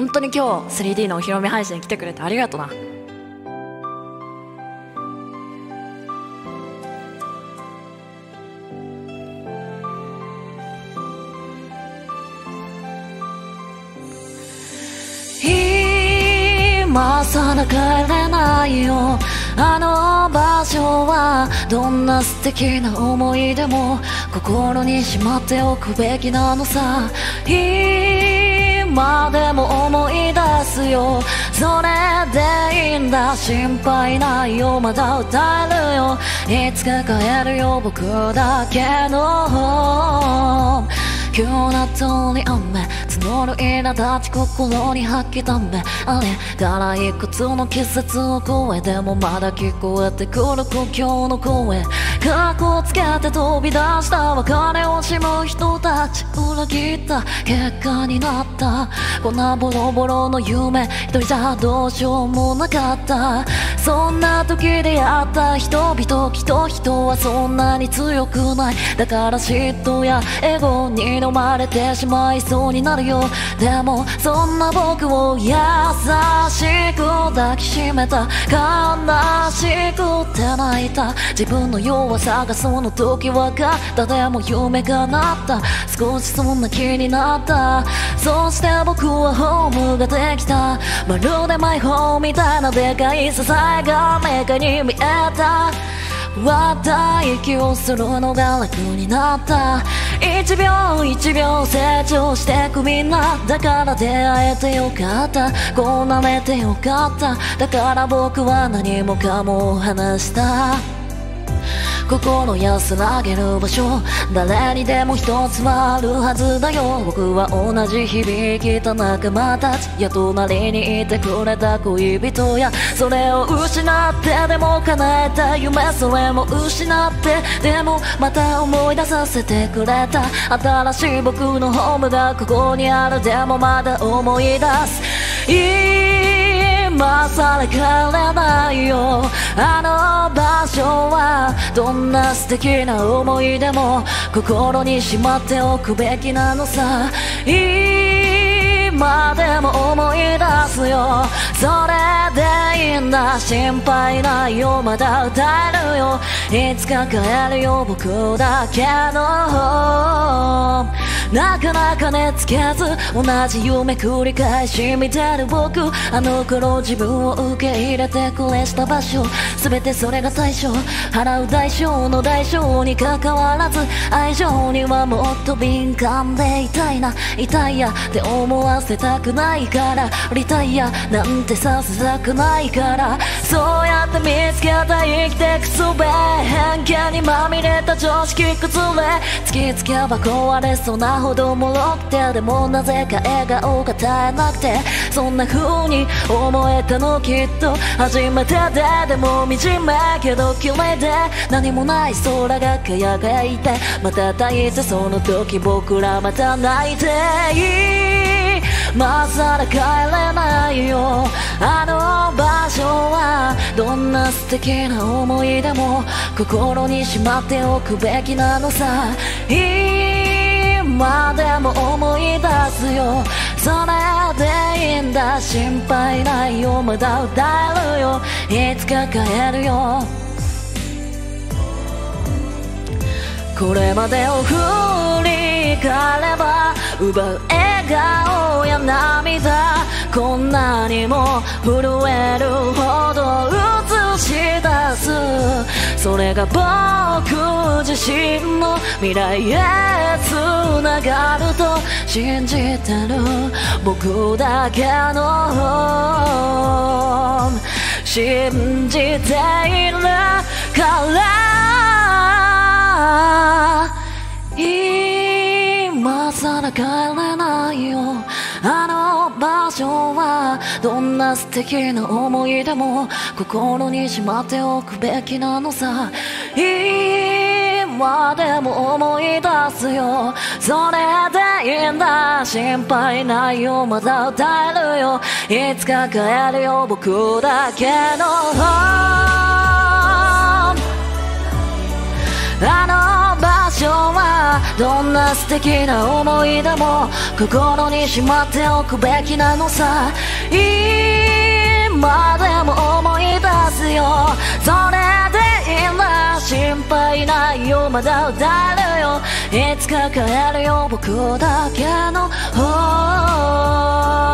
本当に今日 3D のお披露目配信に来てくれてありがとな。今さら帰れないよ、あの場所は。どんな素敵な思い出も心にしまっておくべきなのさ。今でも思い出すよ、それでいいんだ。心配ないよ、まだ歌えるよ。いつか帰るよ、僕だけの急な通り雨、募る苛立ち心に吐きため。あれからいくつの季節を超え、でもまだ聞こえてくる故郷の声。かっこつけて飛び出した別れを惜しむ人たち、裏切った結果になった。こんなボロボロの夢一人じゃどうしようもなかった。そんな時出会った人々、きっと人はそんなに強くない。だから嫉妬やエゴに飲まれてしまいそうになるよ。でもそんな僕を優しく抱きしめた、悲しくて泣いた。自分の弱さがその時分かった。でも夢がなった、少しそんな気になった。そして僕はホームができた。まるでマイホームみたいなでかい支えが目がに見えた。割った息をするのが楽になった。一秒一秒成長してくみんな。だから出会えてよかった、こうなれてよかった。だから僕は何もかも話した。心安らげる場所、誰にでも一つはあるはずだよ。僕は同じ響きた仲間たちや、隣にいてくれた恋人や、それを失ってでも叶えた夢、それも失ってでもまた思い出させてくれた。新しい僕のホームがここにある、でもまだ思い出す。今さら帰れないよ、あの場所は。どんな素敵な思い出も心にしまっておくべきなのさ。今でも思い出すよ、それでいいんだ。心配ないよ、まだ歌えるよ。いつか帰るよ、僕だけの。なかなか寝つけず同じ夢繰り返し見てる僕。あの頃自分を受け入れてくれした場所、全てそれが対象。払う代償の代償にかかわらず、愛情にはもっと敏感でいたいな。痛いやって思わせたくないから、リタイアなんてさせたくないから。そうやって見つけた生きてく術、偏見にまみれた常識崩れ、突きつけば壊れそうなほど脆くて、でもなぜか笑顔が絶えなくて、そんな風に思えたのきっと初めてでも惨めけど綺麗で、何もない空が輝いて、また抱いてその時僕らまた泣いて今さら帰れないよ、あの場所は。どんな素敵な思い出も心にしまっておくべきなのさ。今でも思い出すよ、それでいいんだ。心配ないよ、まだ歌えるよ。いつか帰るよ。これまでを振り返れば奪う笑顔や涙、こんなにも震えるほど映し出す。それが僕自身の未来へつながると信じてる、僕だけの信じているから今さら帰れないよ、あの場所は。どんな素敵な思い出も心にしまっておくべきなのさ。今でも思い出すよ、それでいいんだ。心配ないよ、まだ歌えるよ。いつか帰るよ、僕だけのあの場所は。 どんな素敵な思い出も心にしまっておくべきなのさ。今でも思い出すよ、それでいいんだ、心配ないよ、まだ歌えるよ、いつか帰るよ僕だけの方。